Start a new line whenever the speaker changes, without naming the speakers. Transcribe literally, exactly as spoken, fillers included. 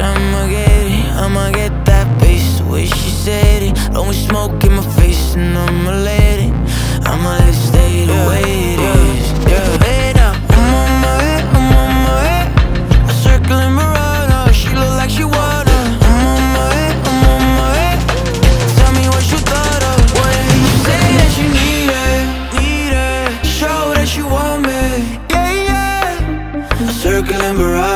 I'ma get it, I'ma get that bass the way she said it. Blowing smoke in my face and I'ma let it, I'ma let it stay the way it is. Yeah, hey now, I'm on my way, I'm on my way. A circling Miranda, she look like she wanna. I'm on my way, I'm on my way. Tell me what you thought of when you say that you need it, need it. Show that you want me, yeah, yeah. A circling Miranda.